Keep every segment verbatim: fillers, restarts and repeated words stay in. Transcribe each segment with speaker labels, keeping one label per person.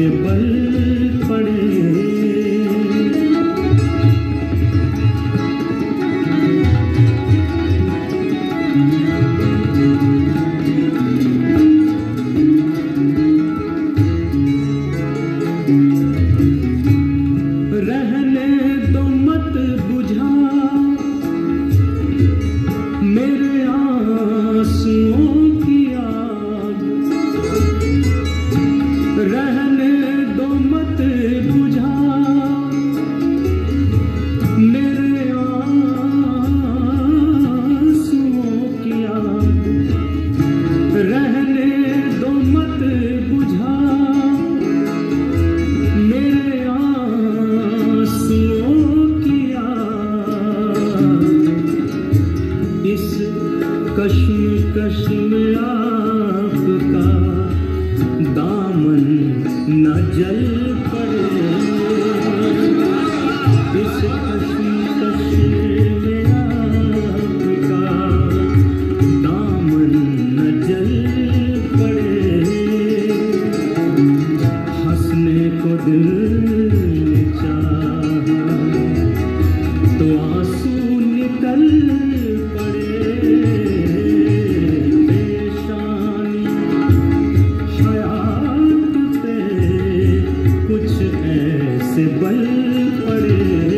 Speaker 1: ऐसे बल पड़े। रहने दो मत बुझा मेरे आंसुओं की आग, रहने दो मत बुझा मेरे आंसुओं की आग, रहने दो मत बुझा मेरे आंसुओं की आग। इस कश्मकश में आपका दामन न जल पड़े। इस कश्मकश में आपका दामन न जल पड़े। हंसने को दिल ने चाहा तो आंसू निकल पड़े। पेशानी हयात पे कुछ ऐसे बल पड़े।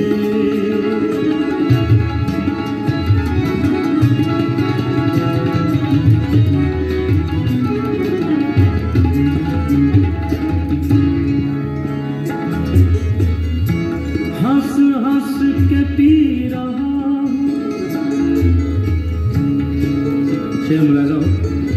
Speaker 1: हंस हंस के पी रहा हूँ, शेर मुलाजा हूँ।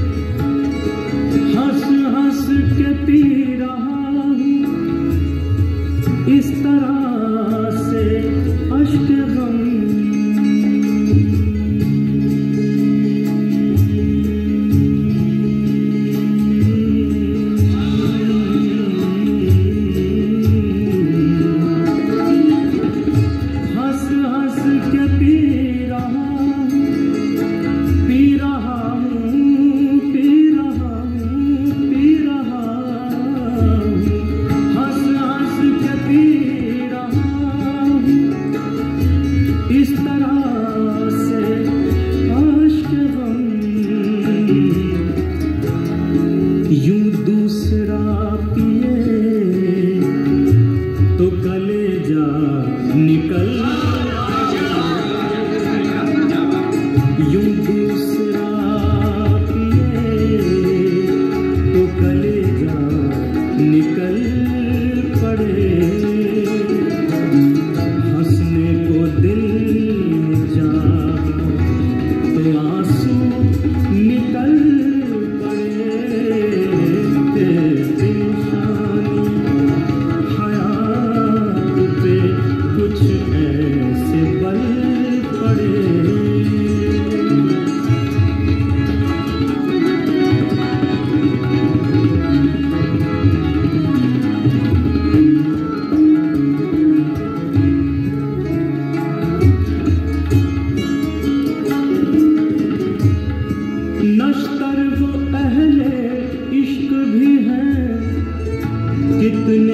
Speaker 1: हंस हंस के पी रहा हूँ इस तरह से अश्क गम। हंस हंस के पी रहा हूँ, पी रहा हूँ, पी रहा हूँ, पी रहा हूँ। हंस हंस के पी रहा हूँ इस तरह से अश्क गम। यूं दूसरा पिए तो कलेजा निकल। यूं दूसरा पिए तो कलेजा निकल पड़े। हंसने को दिल ने चाहा तो आंसू निकल पड़े। पेशानी हयात पे कुछ ऐसे बल पड़े। नश्तर वो अहले इश्क भी हैं कितने